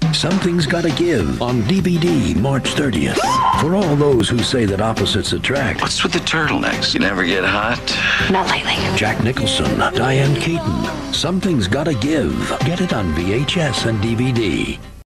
Something's Gotta Give on DVD March 30th. For all those who say that opposites attract. What's with the turtlenecks? You never get hot? Not lately. Jack Nicholson, Diane Keaton. Something's Gotta Give. Get it on VHS and DVD.